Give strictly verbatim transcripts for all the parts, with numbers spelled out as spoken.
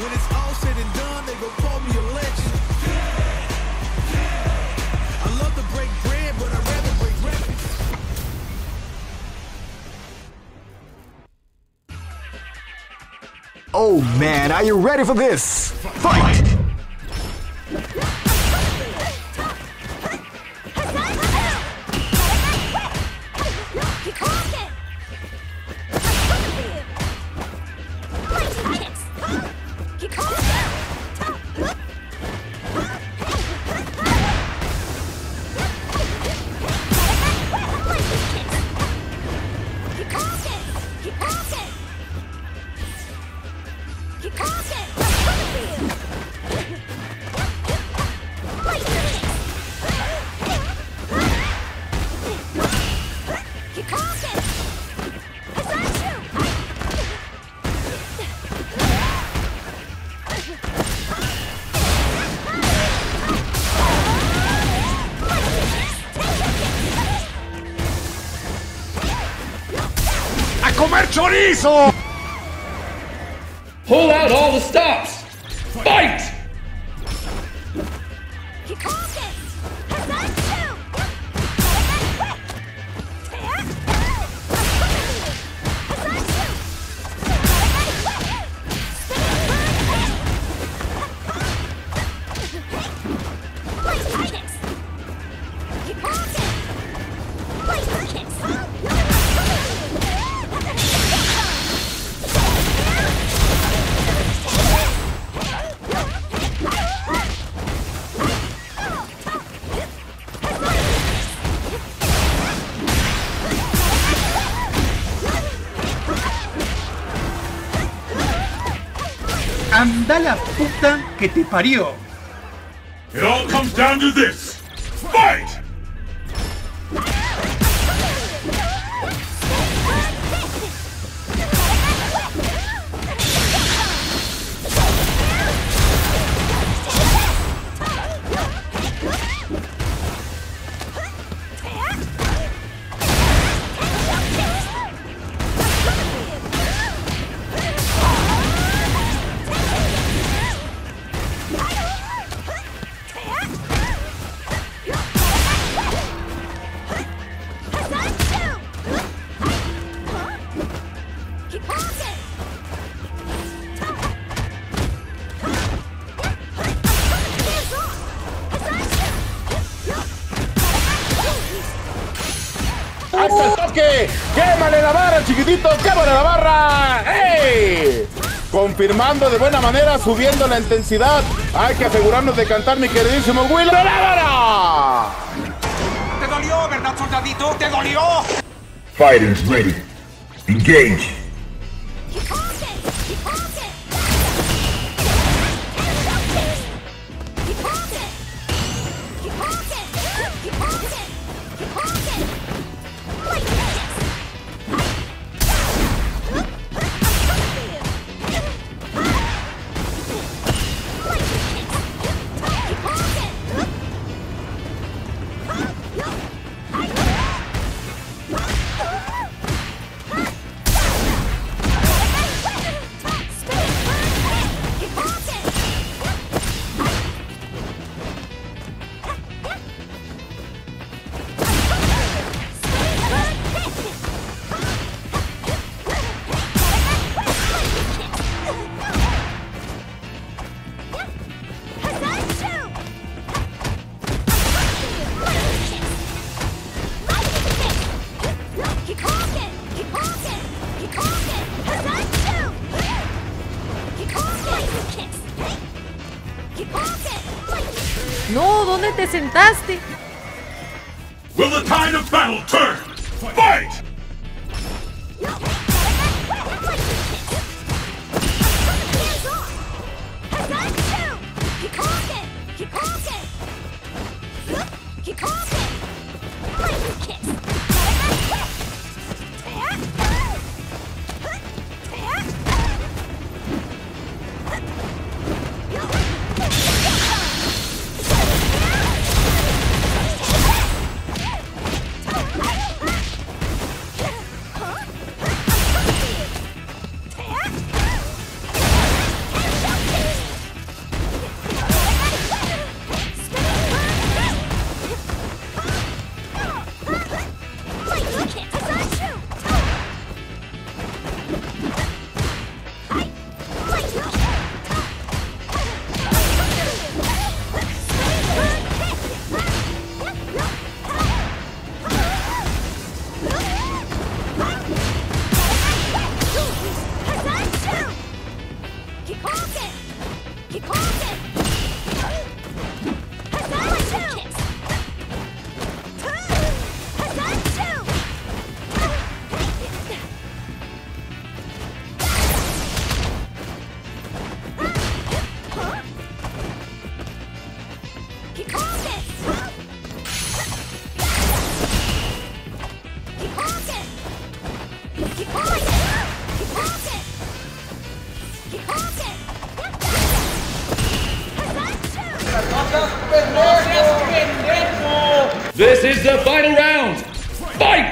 When it's all said and done, they gon' call me a legend. I love to break bread, but I'd rather break records. Oh man, are you ready for this? Fight! ¡Comer chorizo! Pull out all the stops! Fight! ¡Anda la puta que te parió! It all comes down to this. Fight! ¡Hasta el toque! ¡Quémale la barra, chiquitito! ¡Quémale la barra! ¡Ey! Confirmando de buena manera, subiendo la intensidad. Hay que asegurarnos de cantar, mi queridísimo Will. ¡La barra! ¿Te dolió, verdad, soldadito? ¿Te dolió? Fighters ready. Engage. No, ¿dónde te sentaste? Will the tide of battle turn? Fight! This is the final round. Fight!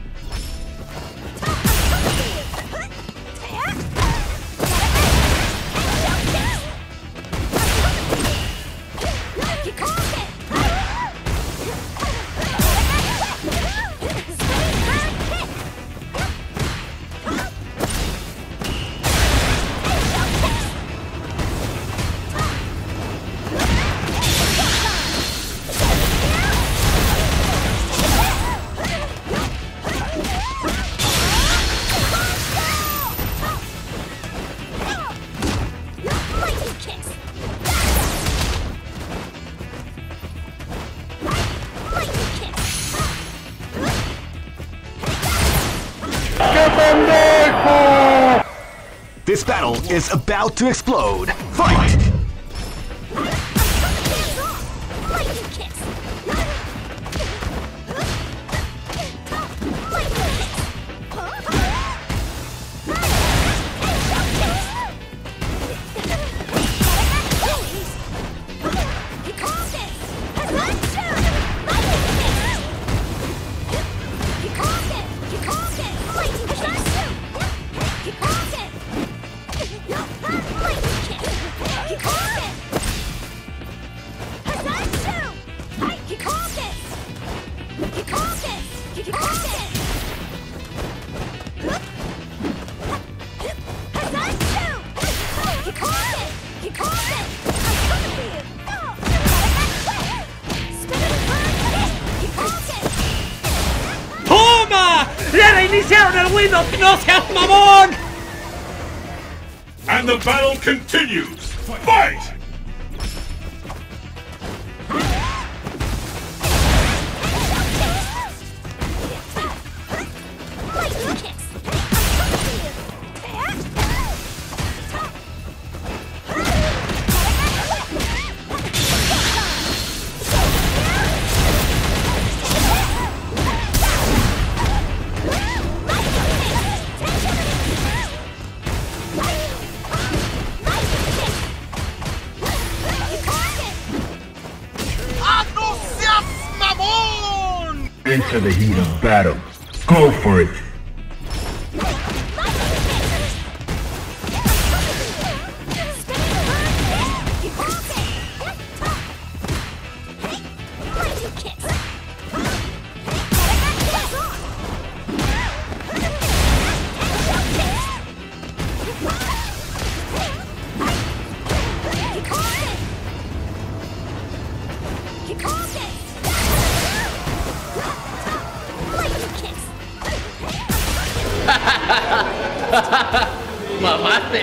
This battle is about to explode. Fight! ¡Le reiniciaron el Windows! ¡No seas mamón! And the battle continues! Fight! Into the heat of battle. Go for it. ¡Mamaste!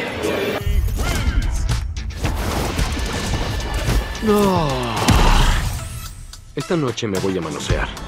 No. Esta noche me voy a manosear.